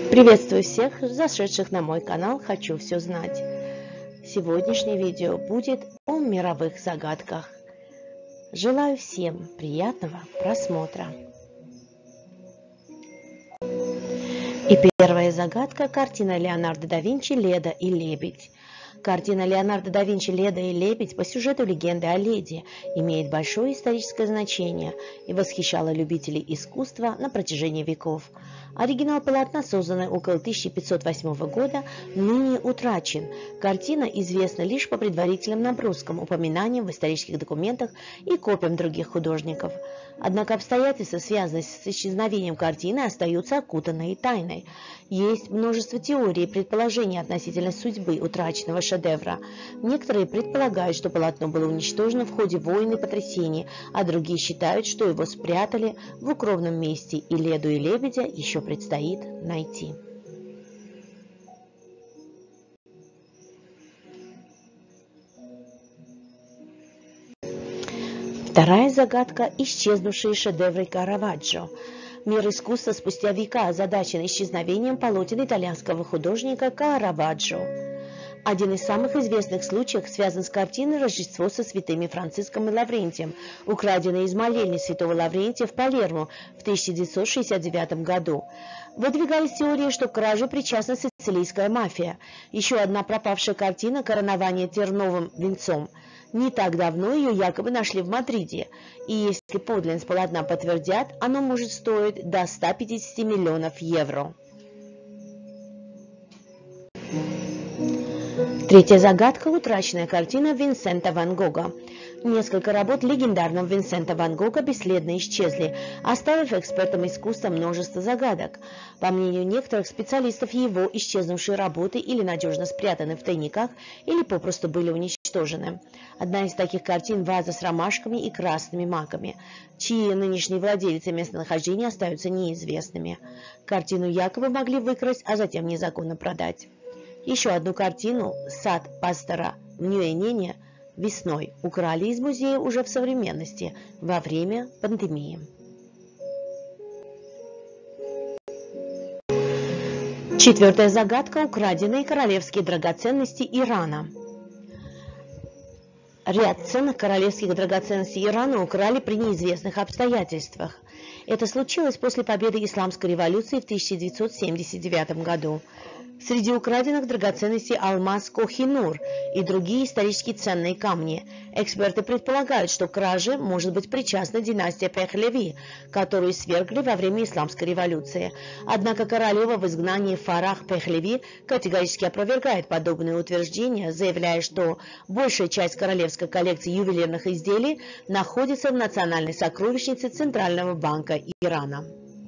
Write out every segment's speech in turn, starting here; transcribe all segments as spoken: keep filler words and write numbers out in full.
Приветствую всех, зашедших на мой канал «Хочу все знать». Сегодняшнее видео будет о мировых загадках. Желаю всем приятного просмотра. И первая загадка – картина Леонардо да Винчи «Леда и лебедь». Картина Леонардо да Винчи «Леда и лебедь» по сюжету легенды о Леде имеет большое историческое значение и восхищала любителей искусства на протяжении веков. Оригинал полотна, созданный около тысяча пятьсот восьмого года, ныне утрачен. Картина известна лишь по предварительным наброскам, упоминаниям в исторических документах и копиям других художников. Однако обстоятельства, связанные с исчезновением картины, остаются окутанной тайной. Есть множество теорий и предположений относительно судьбы утраченного шедевра. Некоторые предполагают, что полотно было уничтожено в ходе войн и потрясений, а другие считают, что его спрятали в укромном месте, и Леду и лебедя еще предстоит найти. Вторая загадка – исчезнувшие шедевры Караваджо. Мир искусства спустя века озадачен исчезновением полотен итальянского художника Караваджо. Один из самых известных случаев связан с картиной «Рождество со святыми Франциском и Лаврентием», украденной из молельни святого Лаврентия в Палермо в тысяча девятьсот шестьдесят девятом году. Выдвигались теории, что к краже причастна сицилийская мафия. Еще одна пропавшая картина «Коронование терновым венцом». Не так давно ее якобы нашли в Мадриде, и если подлинность полотна подтвердят, оно может стоить до ста пятидесяти миллионов евро. Третья загадка – утраченная картина Винсента ван Гога. Несколько работ легендарного Винсента ван Гога бесследно исчезли, оставив экспертам искусства множество загадок. По мнению некоторых специалистов, его исчезнувшие работы или надежно спрятаны в тайниках, или попросту были уничтожены. Одна из таких картин – ваза с ромашками и красными маками, чьи нынешние владельцы и местонахождения остаются неизвестными. Картину якобы могли выкрасть, а затем незаконно продать. Еще одну картину «Сад пастора в Ньюэнине» весной украли из музея уже в современности, во время пандемии. Четвертая загадка – украденные королевские драгоценности Ирана. Ряд ценных королевских драгоценностей Ирана украли при неизвестных обстоятельствах. Это случилось после победы Исламской революции в тысяча девятьсот семьдесят девятом году. Среди украденных драгоценностей алмаз Кохи-Нур и другие исторически ценные камни. Эксперты предполагают, что к краже может быть причастна династия Пехлеви, которую свергли во время Исламской революции. Однако королева в изгнании Фарах Пехлеви категорически опровергает подобные утверждения, заявляя, что большая часть королевской коллекции ювелирных изделий находится в национальной сокровищнице Центрального банка Ирана.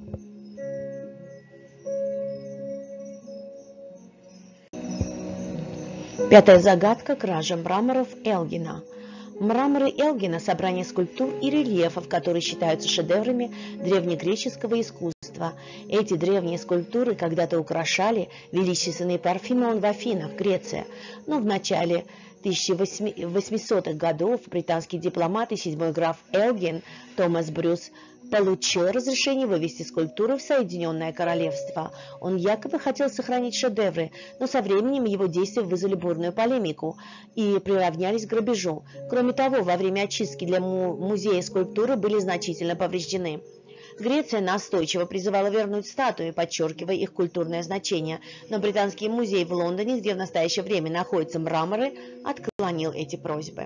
Пятая загадка – кража мраморов Элгина. Мраморы Элгина – собрание скульптур и рельефов, которые считаются шедеврами древнегреческого искусства. Эти древние скульптуры когда-то украшали величественный Парфенон в Афинах, Греция, но в начале тысяча восьмисотых годов британский дипломат и седьмой граф Элгин Томас Брюс получил разрешение вывести скульптуры в Соединенное Королевство. Он якобы хотел сохранить шедевры, но со временем его действия вызвали бурную полемику и приравнялись к грабежу. Кроме того, во время очистки для му музея скульптуры были значительно повреждены. Греция настойчиво призывала вернуть статуи, подчеркивая их культурное значение, но британский музей в Лондоне, где в настоящее время находятся мраморы, отклонил эти просьбы.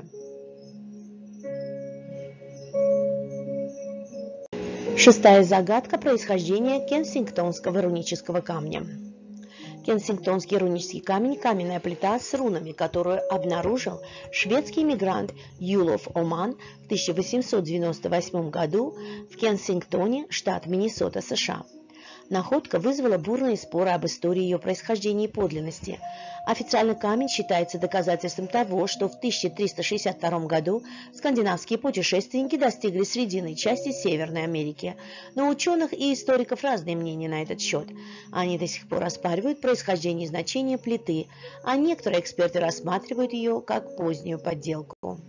Шестая загадка – происхождение кенсингтонского рунического камня. Кенсингтонский рунический камень – каменная плита с рунами, которую обнаружил шведский иммигрант Юлов Оман в тысяча восемьсот девяносто восьмом году в Кенсингтоне, штат Миннесота, США. Находка вызвала бурные споры об истории ее происхождения и подлинности. Официально камень считается доказательством того, что в тысяча триста шестьдесят втором году скандинавские путешественники достигли срединной части Северной Америки. Но у ученых и историков разные мнения на этот счет. Они до сих пор оспаривают происхождение и значение плиты, а некоторые эксперты рассматривают ее как позднюю подделку.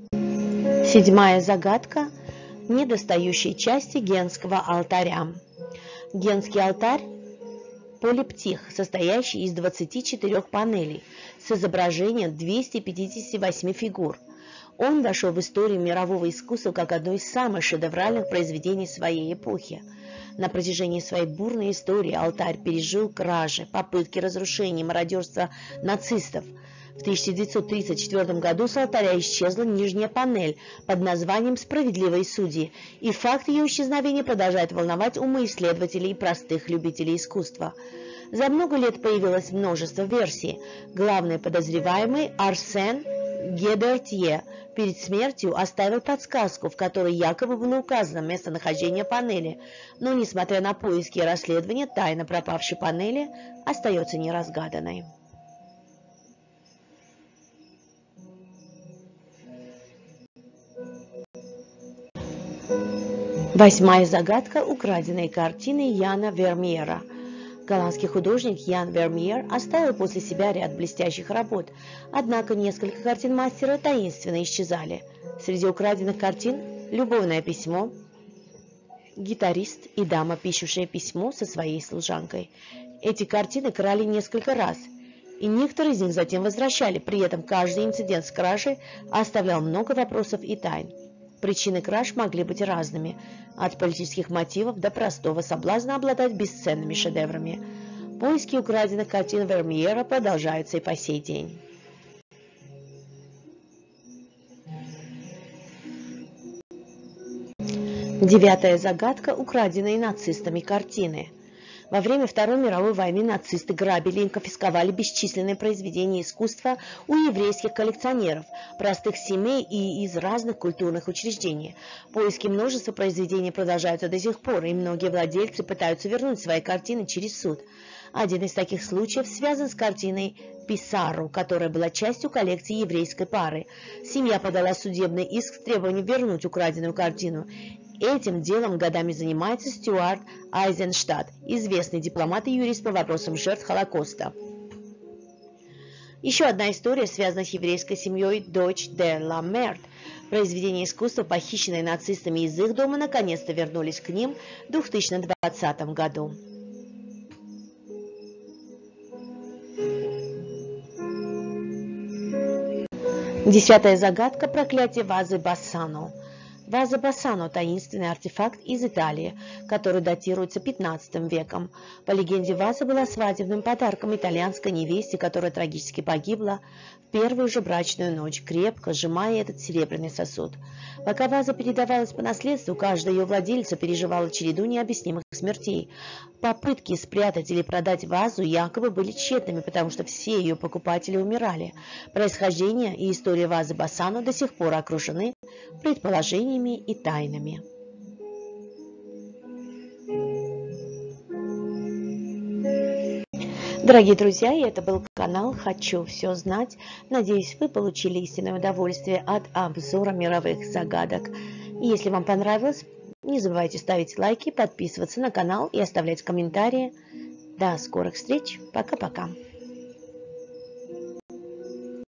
Седьмая загадка – недостающие части Генского алтаря. Генский алтарь – полиптих, состоящий из двадцати четырёх панелей с изображением двухсот пятидесяти восьми фигур. Он вошел в историю мирового искусства как одно из самых шедевральных произведений своей эпохи. На протяжении своей бурной истории алтарь пережил кражи, попытки разрушения, мародерства нацистов. В тысяча девятьсот тридцать четвёртом году с алтаря исчезла нижняя панель под названием «Справедливые судьи», и факт ее исчезновения продолжает волновать умы исследователей и простых любителей искусства. За много лет появилось множество версий. Главный подозреваемый Арсен Гебертье перед смертью оставил подсказку, в которой якобы было указано местонахождение панели, но, несмотря на поиски и расследования, тайна пропавшей панели остается неразгаданной. Восьмая загадка украденной картины Яна Вермеера. Голландский художник Ян Вермеер оставил после себя ряд блестящих работ, однако несколько картин мастера таинственно исчезали. Среди украденных картин «Любовное письмо», «Гитарист» и «Дама, пишущая письмо со своей служанкой». Эти картины крали несколько раз, и некоторые из них затем возвращали, при этом каждый инцидент с кражей оставлял много вопросов и тайн. Причины краж могли быть разными, от политических мотивов до простого соблазна обладать бесценными шедеврами. Поиски украденных картин Вермеера продолжаются и по сей день. Девятая загадка украденной нацистами картины. Во время Второй мировой войны нацисты грабили и конфисковали бесчисленные произведения искусства у еврейских коллекционеров, простых семей и из разных культурных учреждений. Поиски множества произведений продолжаются до сих пор, и многие владельцы пытаются вернуть свои картины через суд. Один из таких случаев связан с картиной Писарро, которая была частью коллекции еврейской пары. Семья подала судебный иск с требованием вернуть украденную картину. Этим делом годами занимается Стюарт Айзенштадт, известный дипломат и юрист по вопросам жертв Холокоста. Еще одна история связана с еврейской семьей Дойч де ла Мерт. Произведения искусства, похищенные нацистами из их дома, наконец-то вернулись к ним в две тысячи двадцатом году. Десятая загадка – проклятие вазы Бассано. Ваза Бассано – таинственный артефакт из Италии, который датируется пятнадцатым веком. По легенде, ваза была свадебным подарком итальянской невесте, которая трагически погибла в первую же брачную ночь, крепко сжимая этот серебряный сосуд. Пока ваза передавалась по наследству, каждая ее владельца переживала череду необъяснимых смертей. Попытки спрятать или продать вазу якобы были тщетными, потому что все ее покупатели умирали. Происхождение и история вазы Бассано до сих пор окружены предположениями и тайнами. Дорогие друзья, и это был канал «Хочу все знать». Надеюсь, вы получили истинное удовольствие от обзора мировых загадок. И если вам понравилось, не забывайте ставить лайки, подписываться на канал и оставлять комментарии. До скорых встреч. Пока-пока.